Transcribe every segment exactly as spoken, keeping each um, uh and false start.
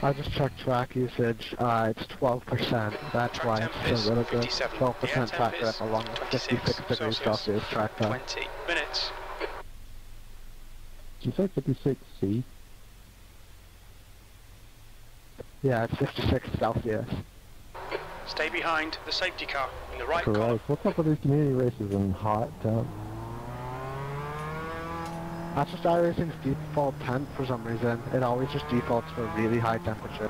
I just checked track usage, uh, it's twelve percent, that's Track why temp it's is so really good. fifty-seven. twelve percent The air temp track is grip along with fifty-six degrees Celsius. Celsius track time. twenty minutes. Did you say fifty-six C? Yeah, it's fifty-six Celsius. Stay behind the safety car in the right Correct. column. What's up with these community races in hot temp? That's just iRacing's default temp for some reason. It always just defaults for really high temperature.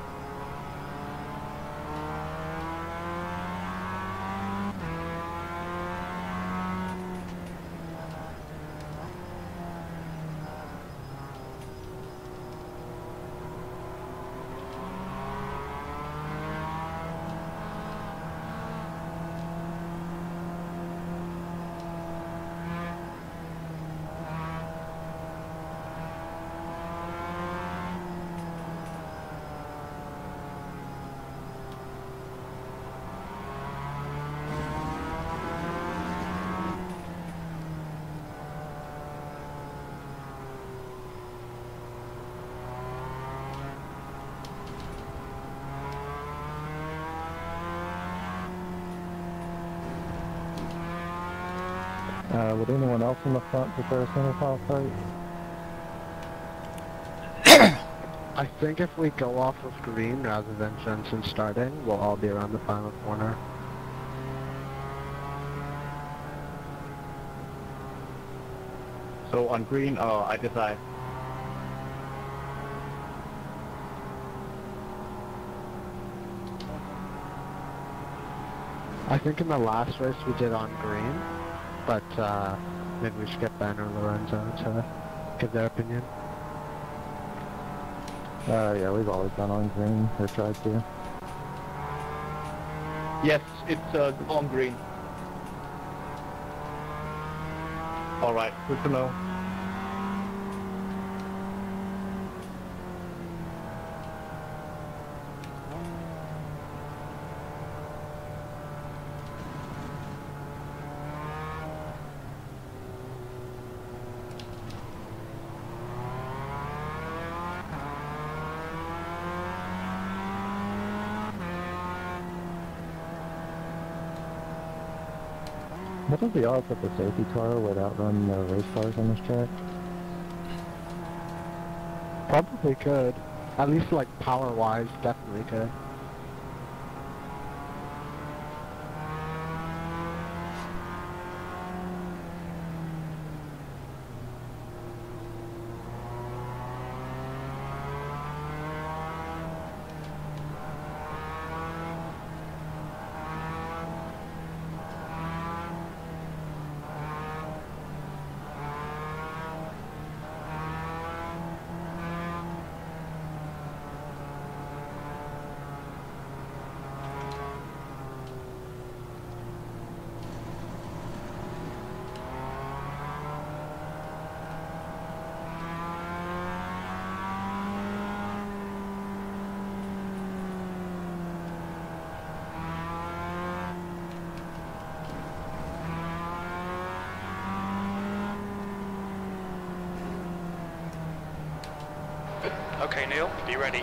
Uh, would anyone else in the front prefer a single file start? I think if we go off of green rather than Jensen starting, we'll all be around the final corner. So on green, uh, I decide. I think in the last race we did on green, but uh, maybe we should get Ben or Lorenzo to give their opinion. Uh, yeah, we've always gone on green, or tried to. Yes, it's uh, on green. Alright, good to know. What are the odds that the safety car would outrun the race cars on this track? Probably could. At least like power-wise, definitely could. Okay, Neil, be ready.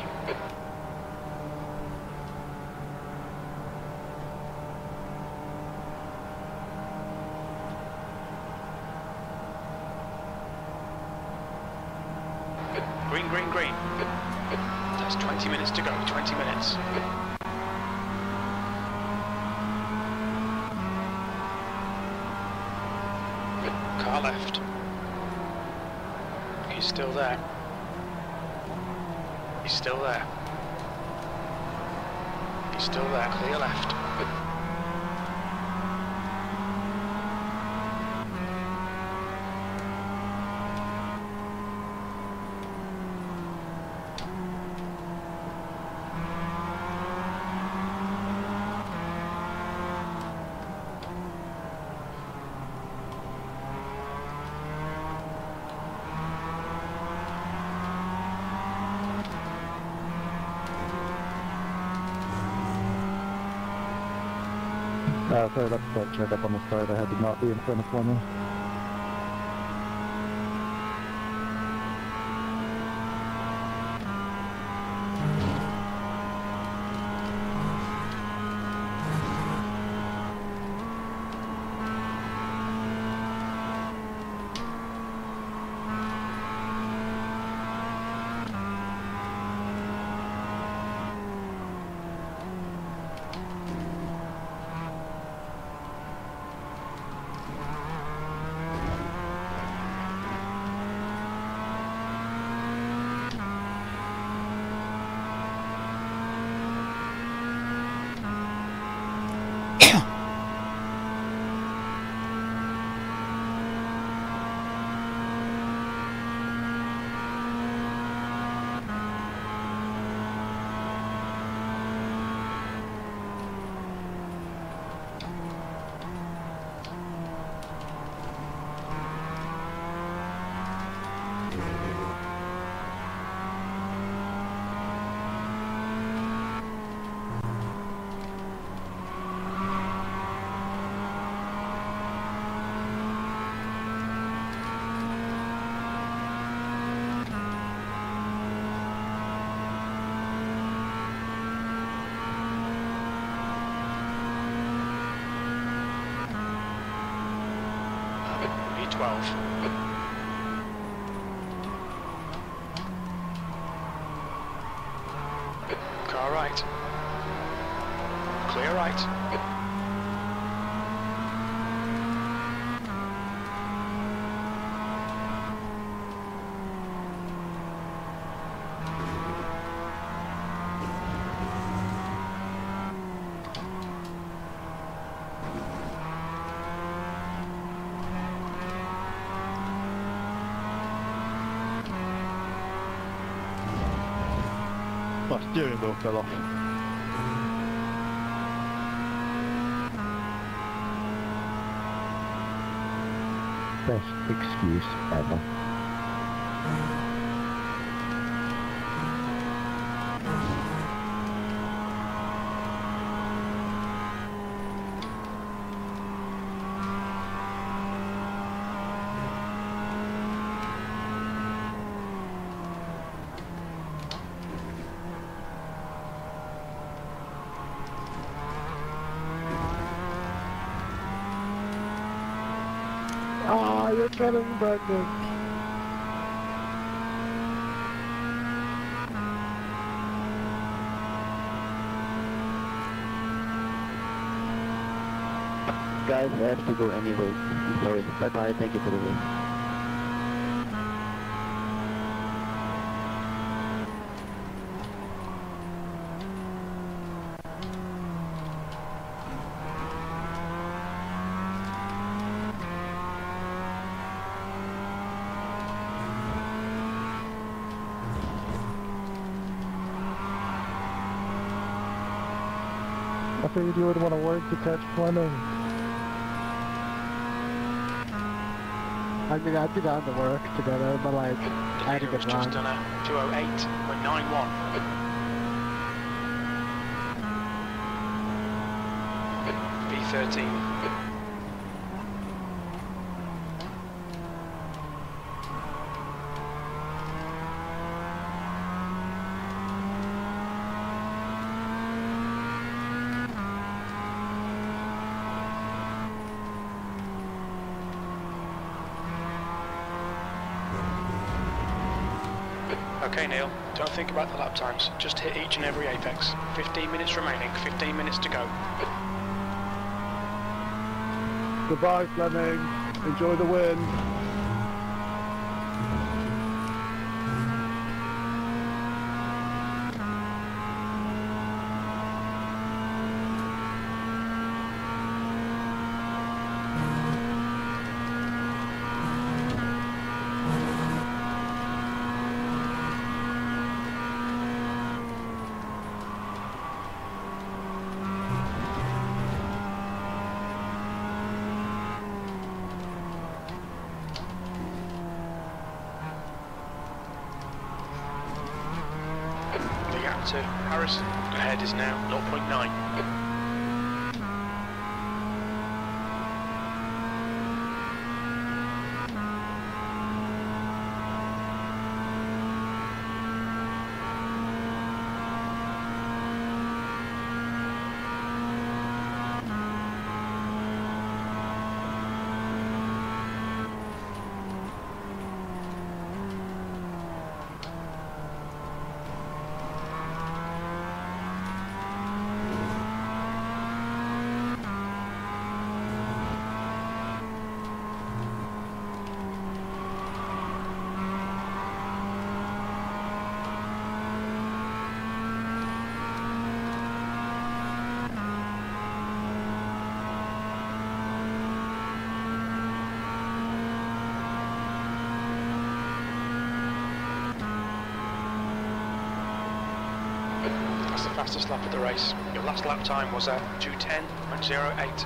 Green, green, green. There's twenty minutes to go, twenty minutes. Car left. He's still there. He's still there. He's still there, clear left. Uh, sorry about the check up on the start. I had to not be in front of for me. twelve. Car right. Clear right. My steering wheel fell off. Best excuse ever. Oh, you're killing Brendan. Guys, I have to go anyway. I'm sorry. Bye bye. Thank you for the win. I figured you would want to work to catch Fleming. I mean, I'd be down to work together, but like, I had to It was get just wrong. done a two oh eight point nine one. V thirteen. Okay, Neil, don't think about the lap times. Just hit each and every apex. fifteen minutes remaining, fifteen minutes to go. Goodbye, Fleming. Enjoy the win. The gap to Harrison ahead is now zero point nine. That's the fastest lap of the race. Your last lap time was at two ten point oh eight.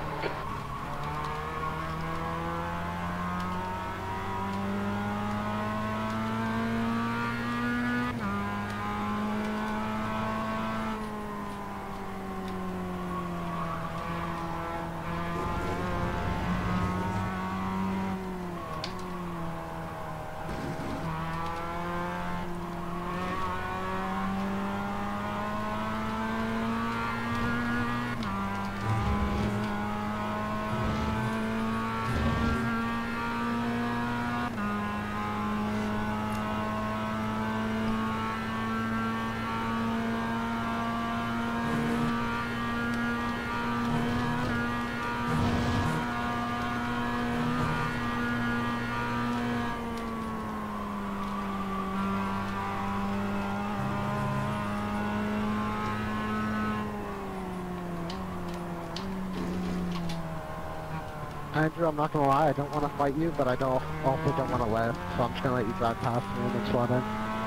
Andrew, I'm not gonna lie, I don't want to fight you, but I don't also don't want to live, so I'm just gonna let you drive past me and then slot in.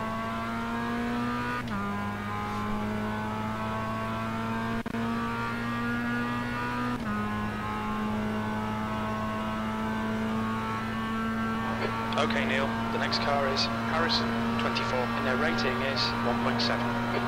Okay, Neil, the next car is Harrison, twenty-four, and their rating is one point seven.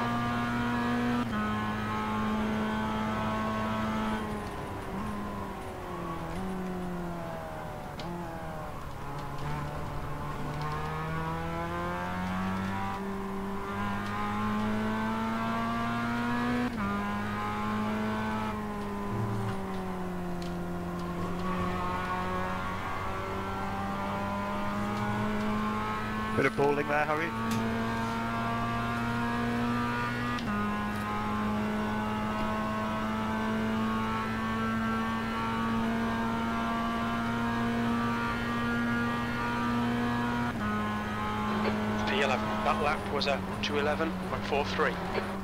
Bit of balling there, Harry. P eleven, that lap was a two eleven point four three.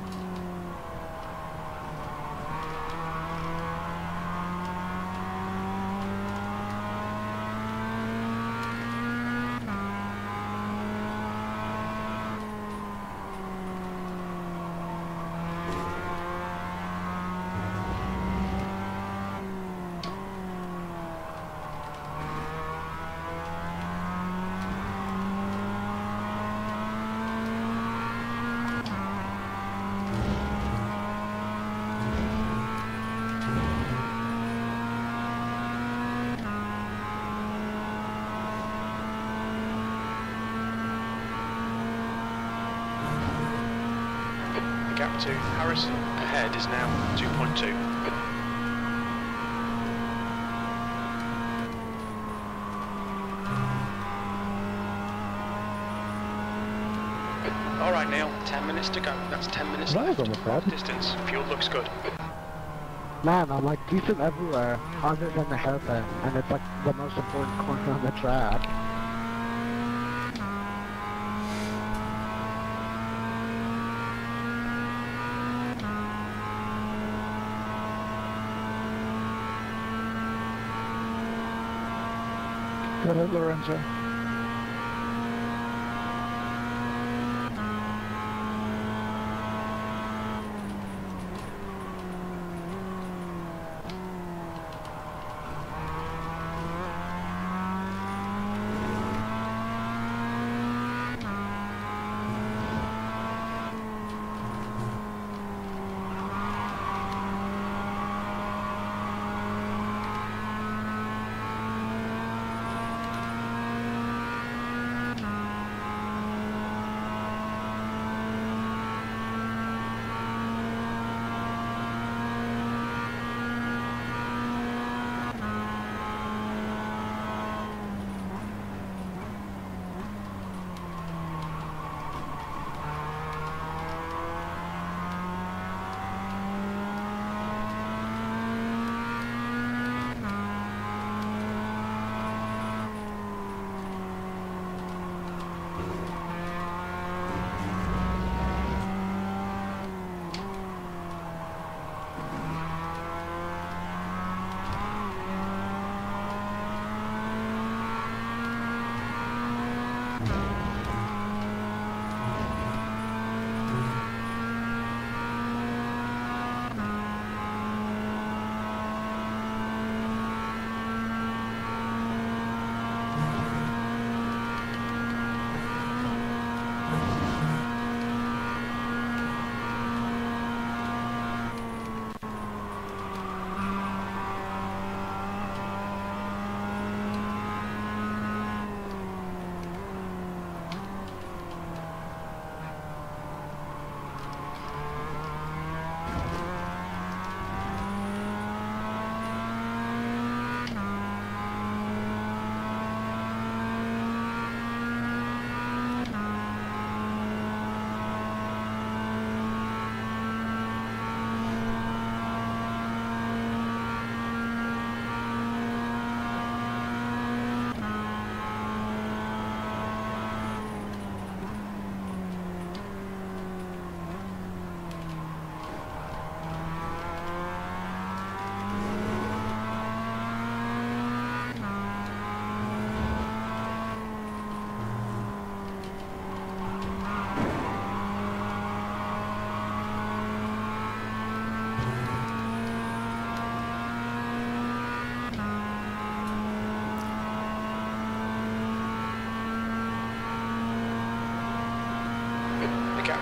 Gap to Harrison ahead is now two point two. Alright Neil, ten minutes to go. That's ten minutes That was left. almost bad. Distance, fuel looks good. Man, I'm like decent everywhere, other than the hairpin, and it's like the most important corner on the track. Go ahead, Lorenzo.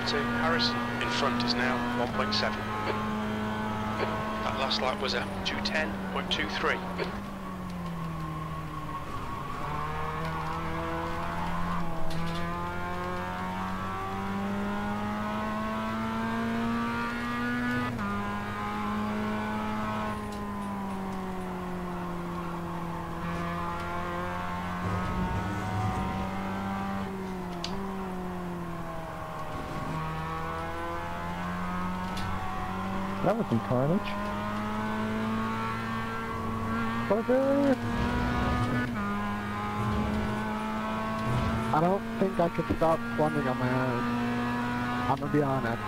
two, Harris. In front is now one point seven. That last lap was a two ten point two three. That was some carnage. Bugger! I don't think I could stop plunging on my own. I'm gonna be honest.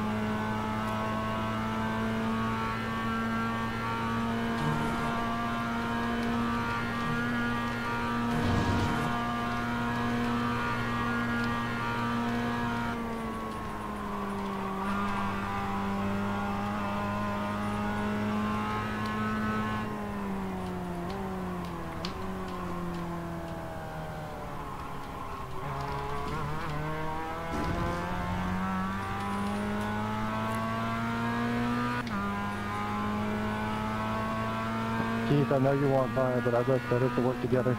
Keith, I know you want fire, but I'd like better to work together.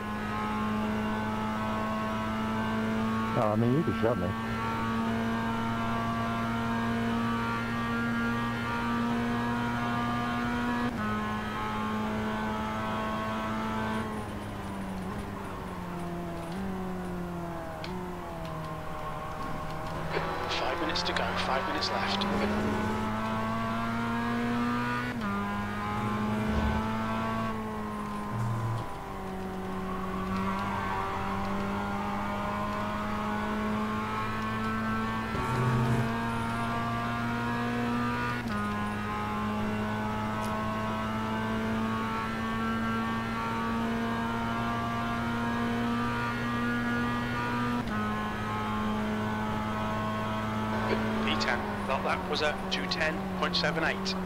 Oh, I mean, you can shove me. Five minutes to go, five minutes left. P ten, that lap was a two ten point seven eight.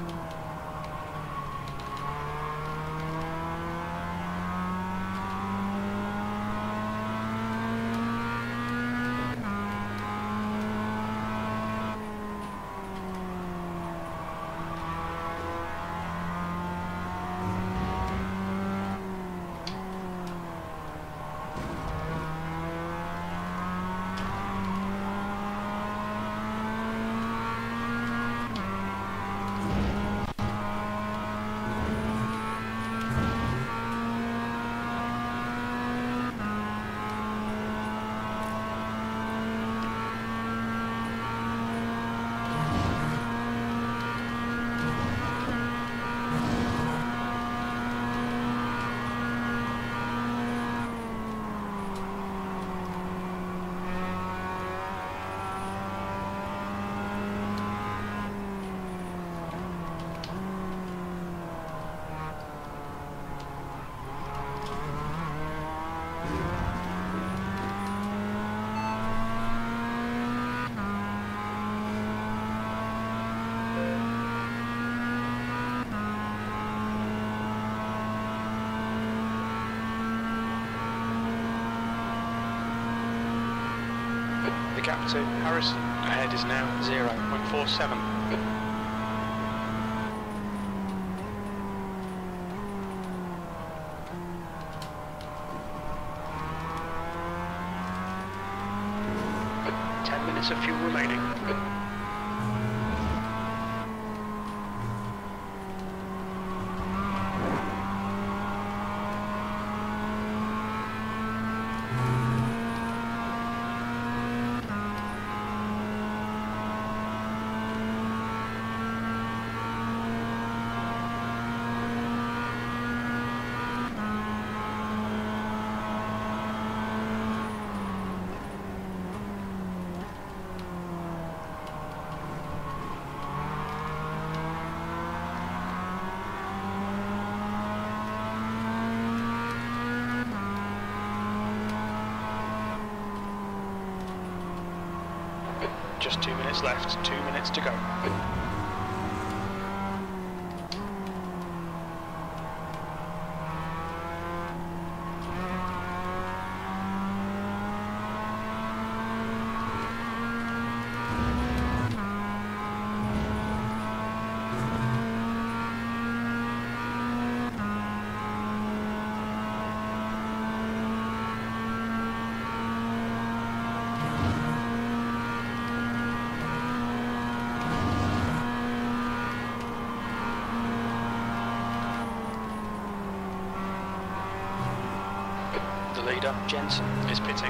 The gap to Harrison ahead is now zero point four seven. Ten minutes of fuel remaining. Just two minutes left, two minutes to go. leader, Jensen, is pitting.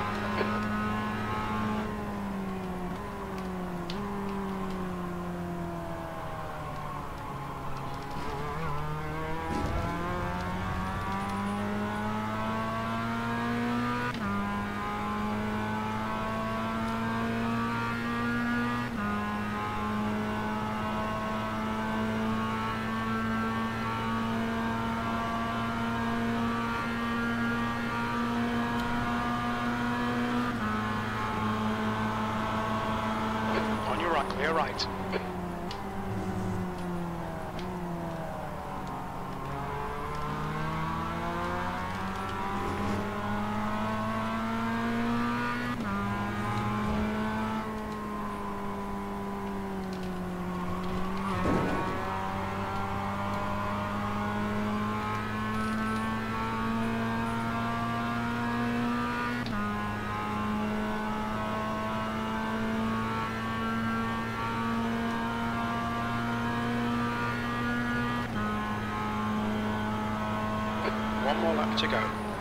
On your right, clear right. One more lap to go.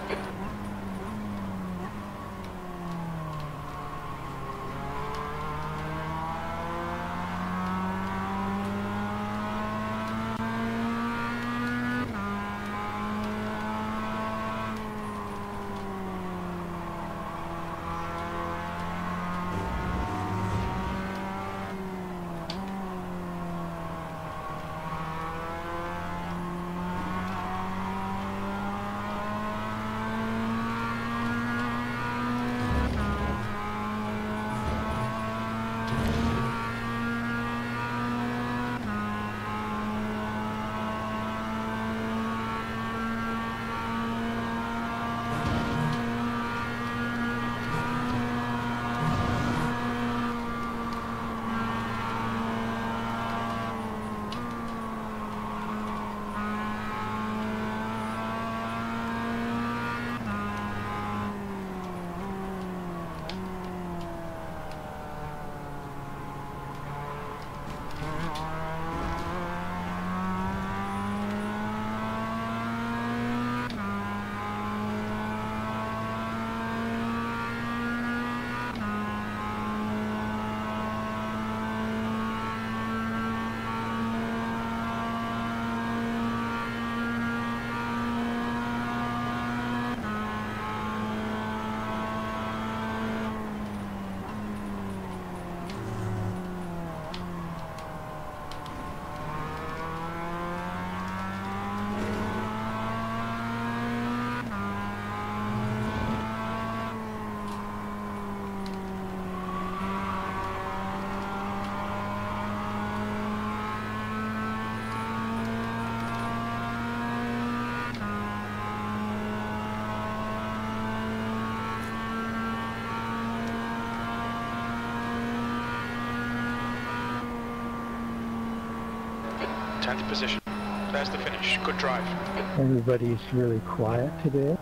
tenth position. There's the finish. Good drive. Everybody's really quiet today.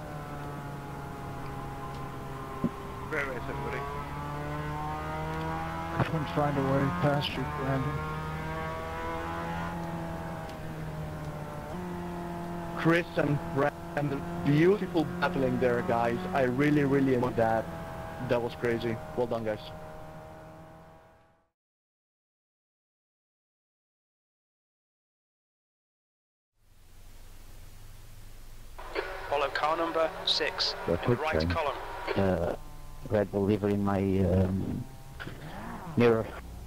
Great race, everybody. I'm trying to worry past you, Brandon. Chris and Brandon, beautiful battling there, guys. I really, really enjoyed that. That was crazy. Well done, guys. Follow car number six. The On the right train. column. uh, Red Bull liver in my um, mirror.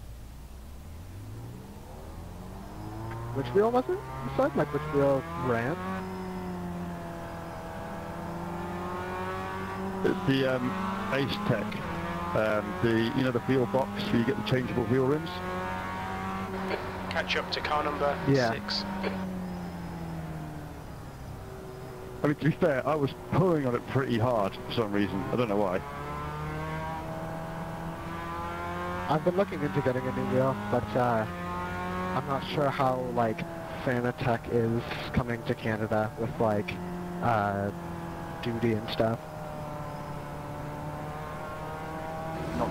Which wheel was it? You said? Like which wheel ran? The um, Ace Tech, um, the you know the wheel box where you get the changeable wheel rims. Catch up to car number Yeah. six. I mean, to be fair, I was pulling on it pretty hard for some reason. I don't know why. I've been looking into getting a new wheel, but uh, I'm not sure how like Fanatec is coming to Canada with like uh, duty and stuff. Not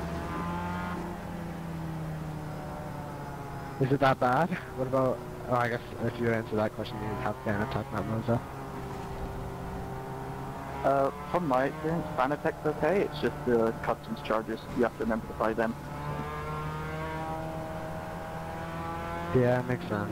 good. Is it that bad? What about? Oh, I guess if you answer that question, you'd have Fanatec, not Moza. Uh, from my experience, Fanatec's okay. It's just the customs charges. You have to remember to buy them. Yeah, makes sense.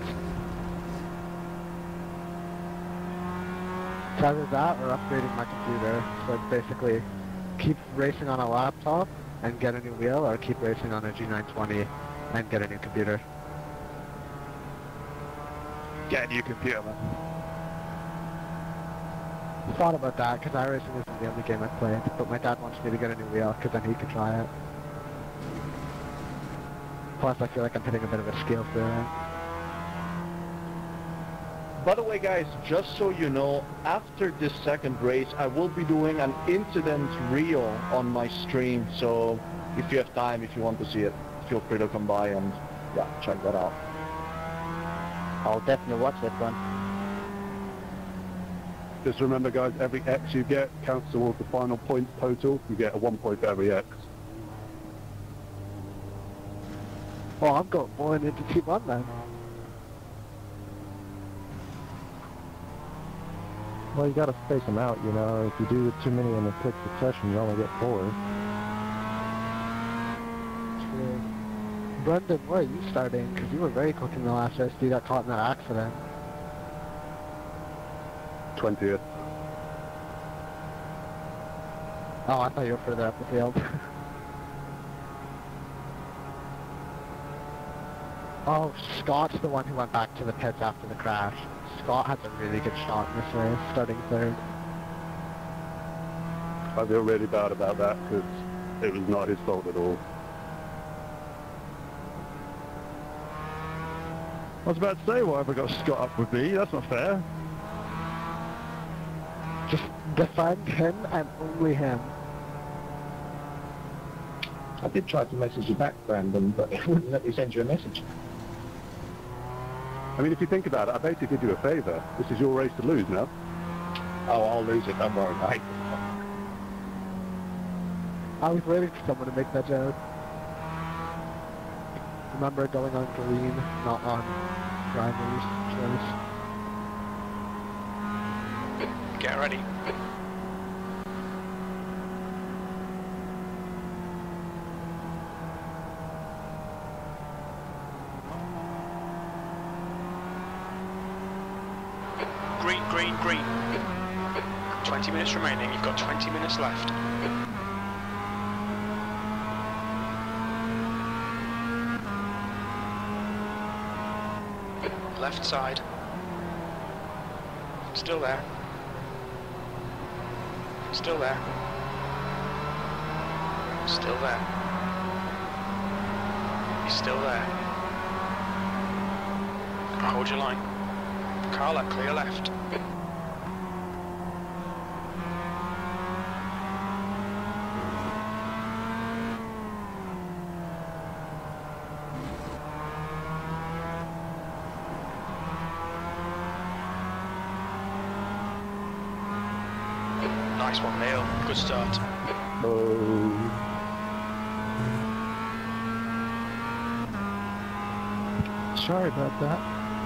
It's either that or upgrading my computer. So it's basically keep racing on a laptop and get a new wheel, or keep racing on a G nine twenty and get a new computer. Get a new computer, man. Thought about that, because iRacing isn't the only game I played, but my dad wants me to get a new wheel, because then he can try it. Plus, I feel like I'm hitting a bit of a skill ceiling. By the way, guys, just so you know, after this second race, I will be doing an incident reel on my stream, so if you have time, if you want to see it, feel free to come by and, yeah, check that out. I'll definitely watch that one. Just remember, guys, every X you get counts towards the final points total. You get a one point for every X. Well, I'm going more into T one then. Well, you gotta space them out, you know. If you do too many in a quick succession, you only get four. True. Brendan, where are you starting? Because you were very quick in the last race. You got caught in that accident. twentieth. Oh, I thought you were further up the field. Oh, Scott's the one who went back to the pits after the crash. Scott has a really good shot in this race, starting third. I feel really bad about that because it was not his fault at all. I was about to say, why have I got Scott up with me? That's not fair. Just defend him and only him. I did try to message you back, Brandon, but it wouldn't let me send you a message. I mean, if you think about it, I basically did you a favour. This is your race to lose now. Oh, I'll lose it, don't worry, mate. I was waiting for someone to make that joke. Remember going on green, not on driver's choice. Get ready. Green, green, green. twenty minutes remaining. You've got twenty minutes left. Left side. Still there. Still there. Still there. He's still there. Hold your line. Carla, clear left. Nice one, Neil. Good start. Oh. Sorry about that.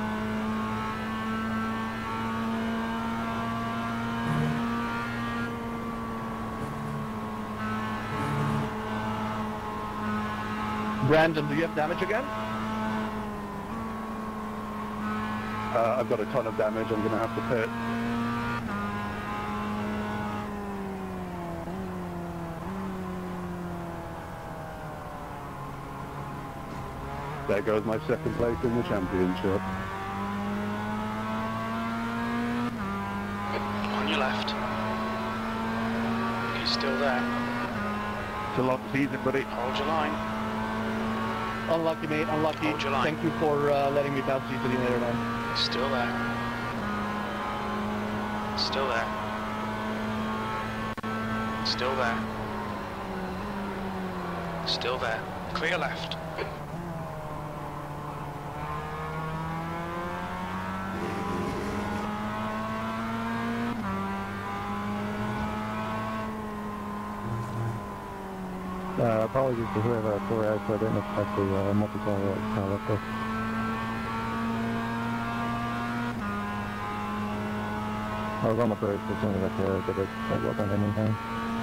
Brandon, do you have damage again? Uh, I've got a ton of damage. I'm going to have to pit. There goes my second place in the championship. On your left. He's still there. It's a long season, buddy. Hold your line. Unlucky, mate. Unlucky. Hold your line. Thank you for uh, letting me bounce you to the later, man. Still there. Still there. Still there. Still there. Clear left. Uh, apologies to whoever I Torres, so I didn't expect the uh, multiplayer uh, up there. I was on the bridge as soon as I could, but it, it wasn't anything.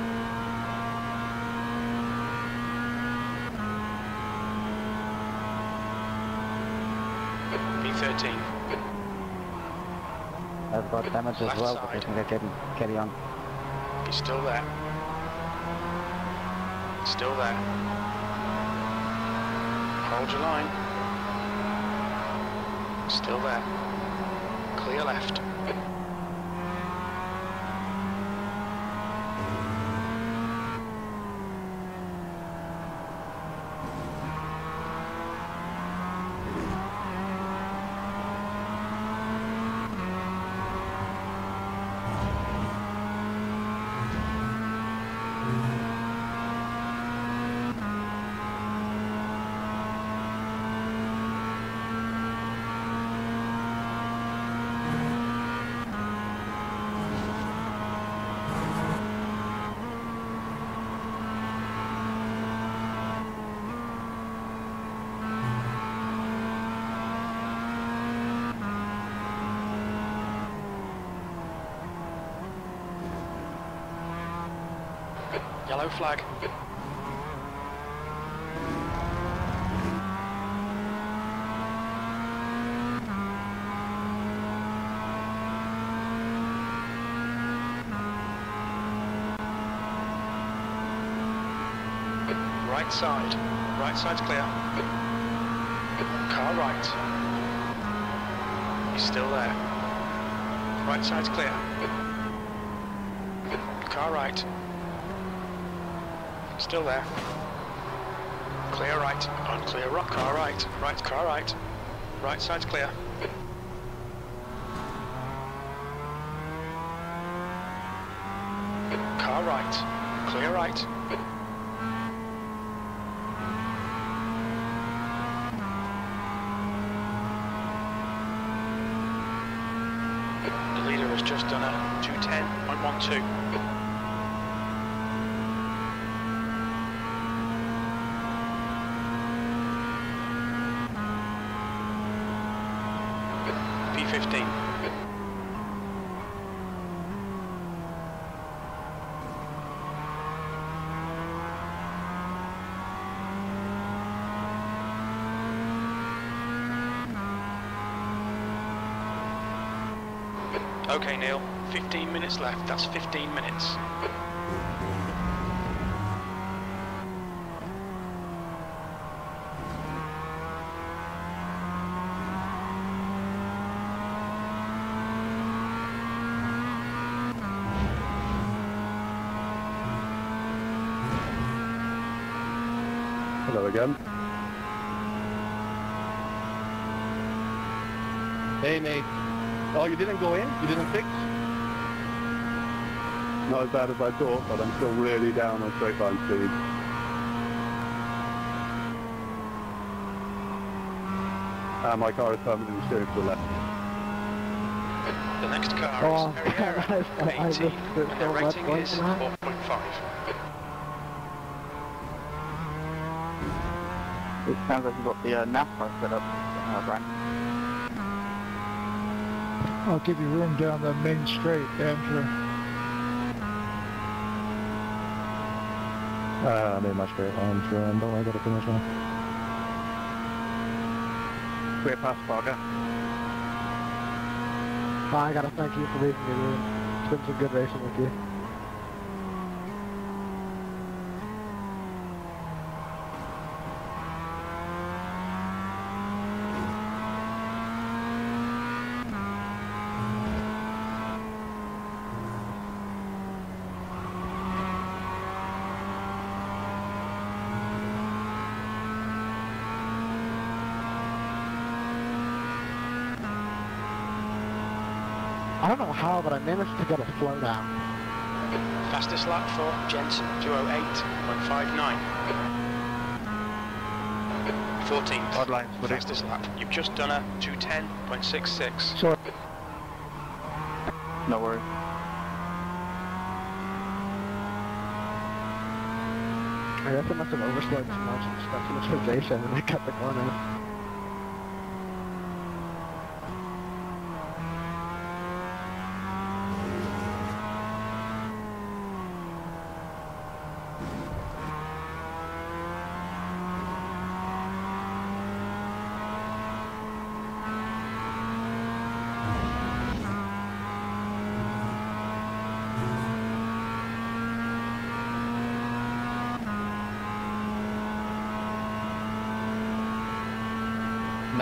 B thirteen. I've got damage as Left well, but I side. think I can carry on. He's still there. Still there. Hold your line. Still there. Clear left. Yellow flag. Right side. Right side's clear. Car right. He's still there. Right side's clear. Car right. Still there. Clear right. On clear rock. Car right. Right car right. Right side's clear. Car right. Clear right. The leader has just done a two ten point one two. P fifteen. Okay, Neil, fifteen minutes left. That's fifteen minutes. Hello again. Hey, mate. Oh, you didn't go in? You didn't fix? Not as bad as I thought, but I'm still really down on straight line speed. And my car is permanently steering to the left. The next car Oh, is Herrera, I- I eighteen, missed it and their so much rating going is on. four point five. It sounds like you've got the uh, NASCAR set up, uh, Brian. I'll give you room down the main straight, Andrew. Uh, I made my straight line through and don't worry, I got to finish now. Clear past Barger. Oh, I gotta thank you for leaving me room. It's been some good racing with you. I don't know how, but I managed to get a slowdown. Fastest lap for Jensen, two oh eight point five nine. fourteenth. Odd lines, buddy. Fastest lap. You've just done a two ten point six six. Sure. No worries. I guess I must have overslowed too much and spent too much position and I cut the corner.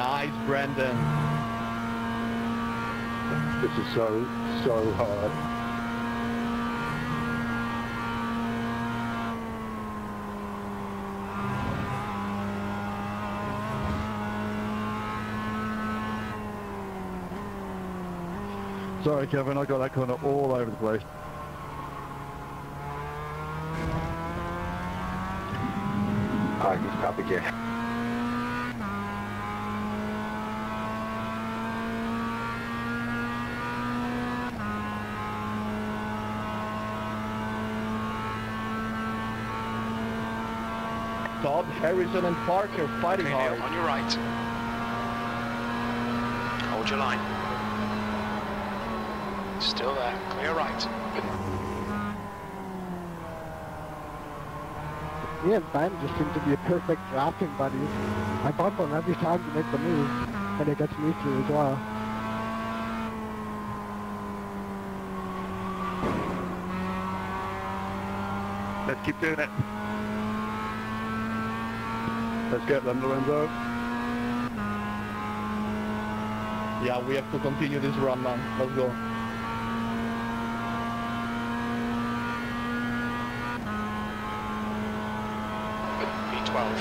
Nice, Brandon. This is so, so hard. Sorry, Kevin, I got that corner all over the place. Alright, he's copy, Jay. Todd, Harrison, and Parker fighting Okay, hard. Neil, on your right. Hold your line. Still there. Clear right. Me and Ben just seem to be a perfect drafting buddies. I bump him every time to make the move, and it gets me through as well. Let's keep doing it. Let's get them, Lorenzo. Yeah, we have to continue this run, man. Let's go. B twelve.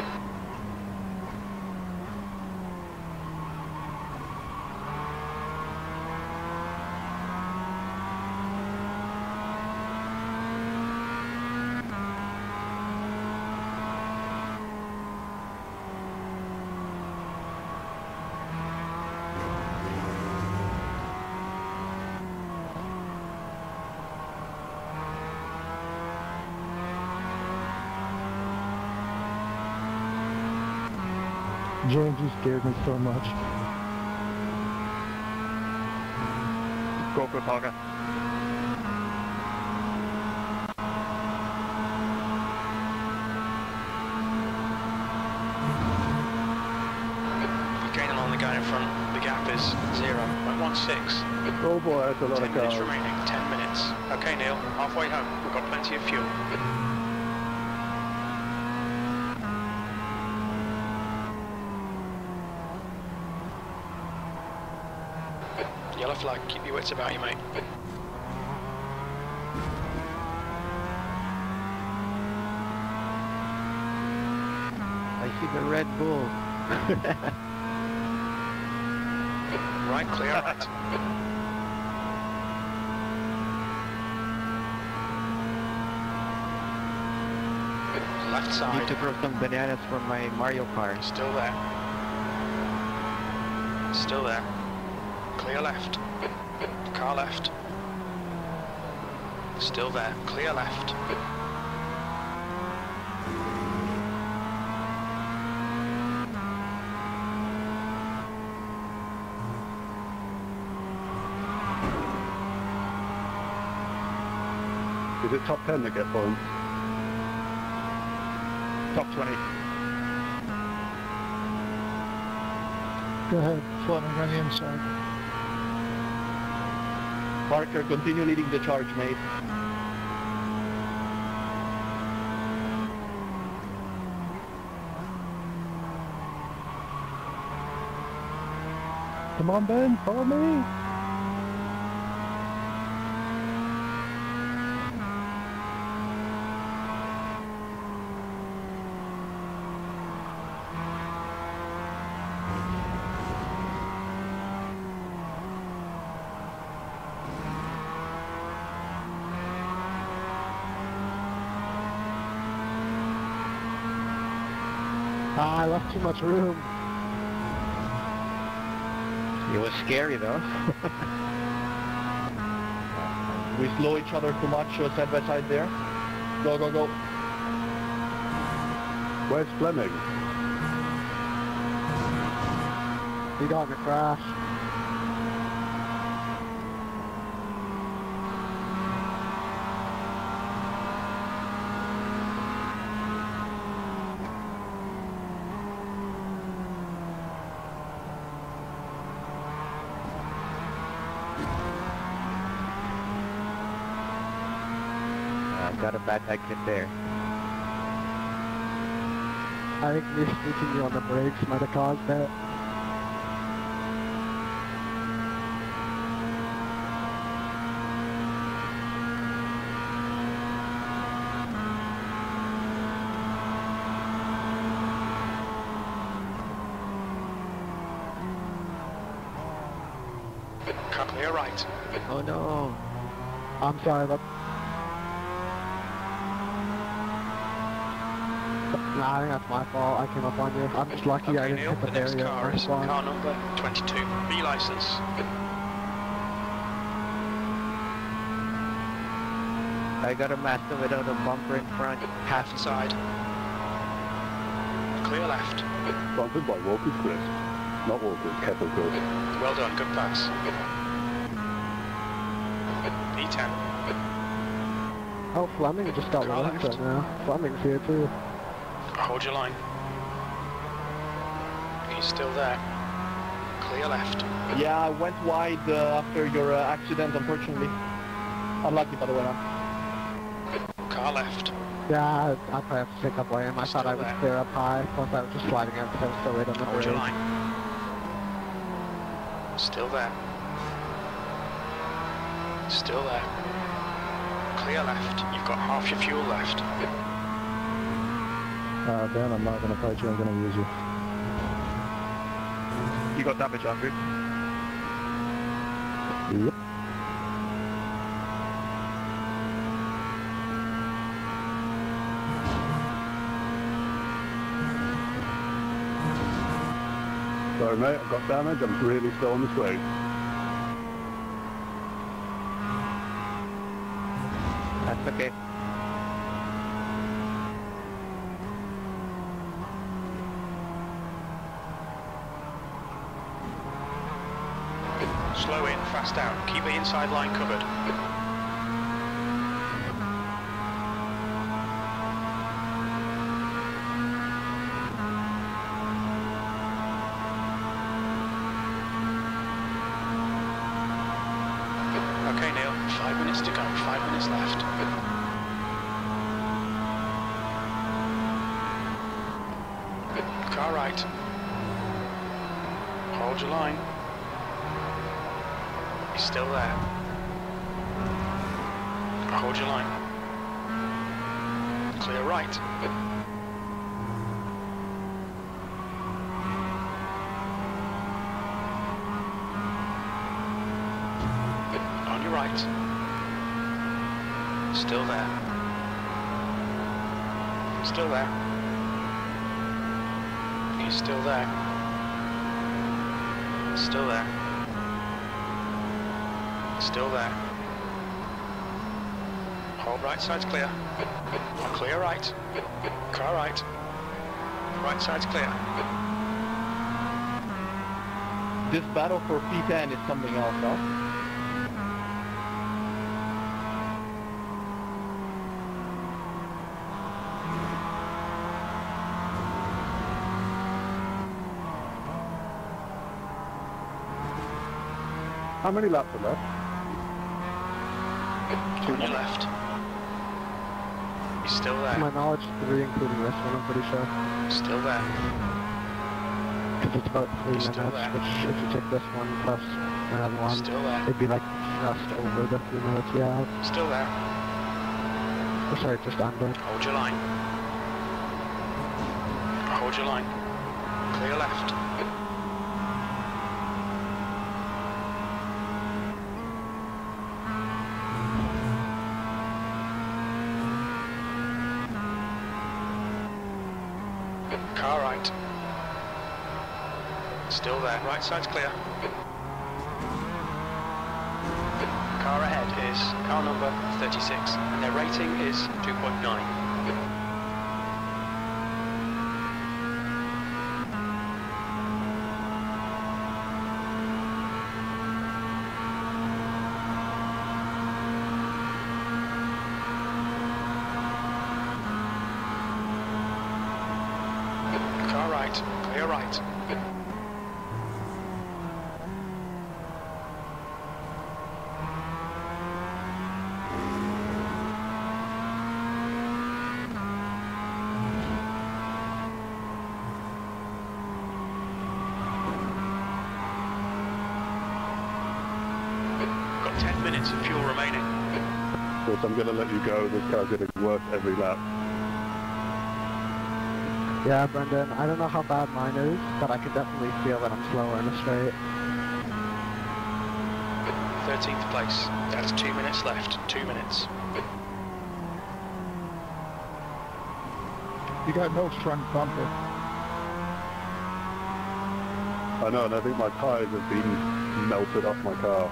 James, you scared me so much. Go for Parker. Gaining on the guy in front. The gap is zero. point one six. Oh boy, that's a lot Ten of minutes cars. remaining. Ten minutes. Okay, Neil. Halfway home. We've got plenty of fuel. Yellow flag. Keep your wits about you, mate. I see the Red Bull. Right, clear right. Left Need side. to throw some bananas from my Mario Kart. Still there. Still there. Clear left. Car left. Still there. Clear left. Is it top ten that get points? Top twenty. Go ahead, Fleming on the inside. Parker, continue leading the charge, mate. Come on, Ben, follow me. Ah, I left too much room. It was scary though. We slow each other too much uh, side by side there. Go, go, go. Where's Fleming? He got in a crash. Got a bad exit there. I think me sneaking you on the brakes might have caused it. Car clear right. Oh no. I'm sorry, but... Nah, I think that's my fault. I came up on you. I'm just lucky I Okay, didn't Neil, hit the the next barrier. car on is spawn. car number twenty-two. B license. I got a Mazda without a bumper in front. Half inside. Clear left. Sponsored by Walker's Crisp. Not Walker's, Kettle Crisp. Well done, good pass. B ten. Oh, Fleming just got Car one left. now. Fleming's here too. Hold your line. He's still there. Clear left. Yeah, I went wide uh, after your uh, accident, unfortunately. Unlucky, by the way, man. Car left. Yeah, I, I probably have to pick up lane. I Still thought I was there. clear up high, plus I was just sliding out because I was so late on the Hold your bridge. line. Still there. Still there. Clear left. You've got half your fuel left. Uh, Ben, I'm not going to fight you, I'm going to use you. You got damage, Andrew. Yep. Sorry mate, I've got damage, I'm really still on the straight. That's okay. Slow in, fast out. Keep the inside line covered. Okay, Neil. Five minutes to go. Five minutes left. Car right. Hold your line. He's still there. Hold your line. Clear right. On your right. Still there. Still there. He's still there. Still there. Still there. Hold right side's clear. Clear right. Car right. Right side's clear. This battle for P ten is something else, huh? How many laps are left? On your left. He's still To there. my knowledge, three including this one, I'm pretty sure. Still there. Because it's about three He's minutes, still there. which if you take this one plus another one, Still there. it'd be like just over the three minutes we have. Still there. Oh, sorry, just under. Hold your line. Hold your line. Clear left. Car right. Still there. Right side's clear. Car ahead is car number thirty-six, and their rating is two point nine. Car right. Clear right. Got ten minutes of fuel remaining. Of course, I'm going to let you go. This car's getting worse every lap. Yeah, Brendan, I don't know how bad mine is, but I can definitely feel that I'm slower in the straight. thirteenth place. That's two minutes left. Two minutes. You got no front bumper. I know, and I think my tyres have been melted off my car.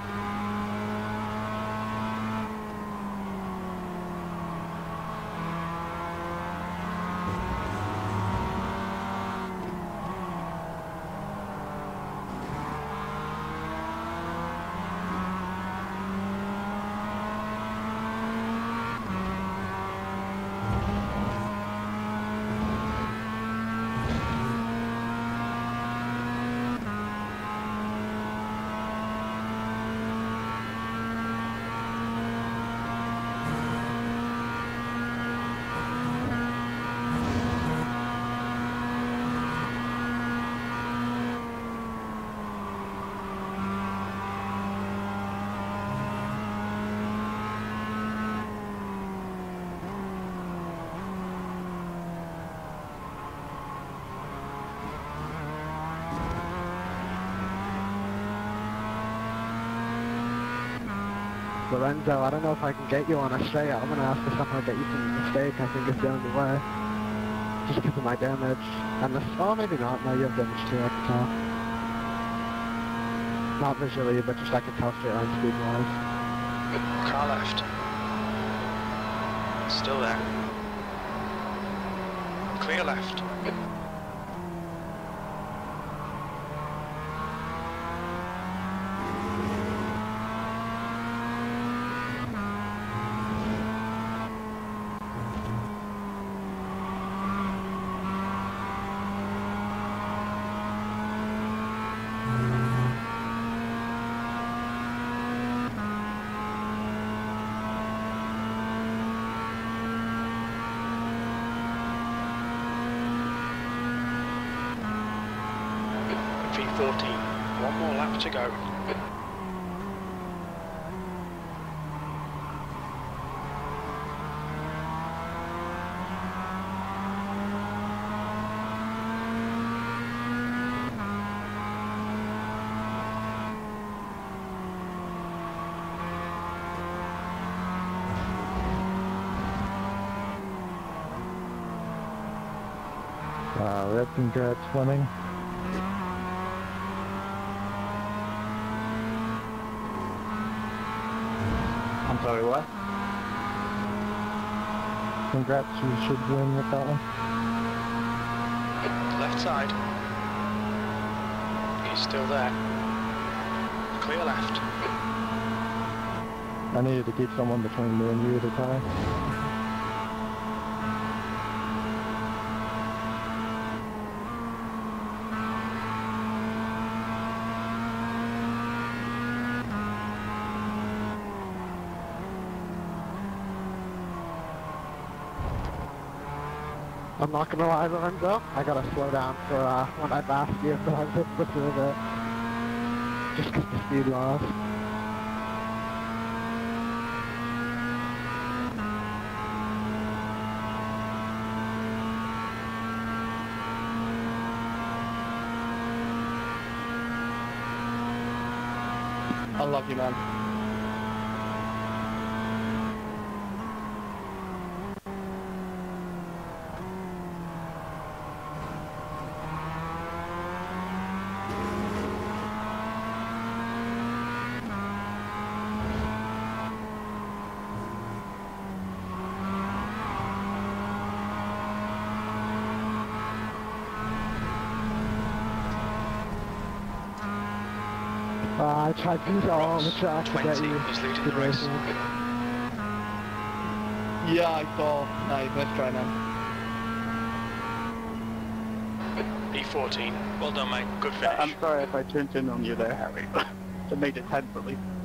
Lorenzo, I don't know if I can get you on a straight. I'm gonna have to somehow get you from the mistake. I think it's the only way. Just because of my damage. And the, oh, maybe not. No, you have damage too, I can tell. Not visually, but just I can tell straight line speed wise. Car left. Still there. Clear left. V fourteen. One more lap to go. Wow, that's congrats, Fleming. I'm sorry, what? Congrats, you should win with that one. Left side. He's still there. Clear left. I needed to keep someone between me and you at a time. I'm not gonna lie, Lorenzo. I gotta slow down for uh, when I passed you, but I was able to do it. Just because the speed loss. Unlucky, man. Uh, I tried to use all the track to get you. He's leading to the race. Yeah, I saw. Nice, let's try now. V fourteen. Well done, mate. Good finish. I'm sorry if I turned in on you there, Harry. It made it ten for me.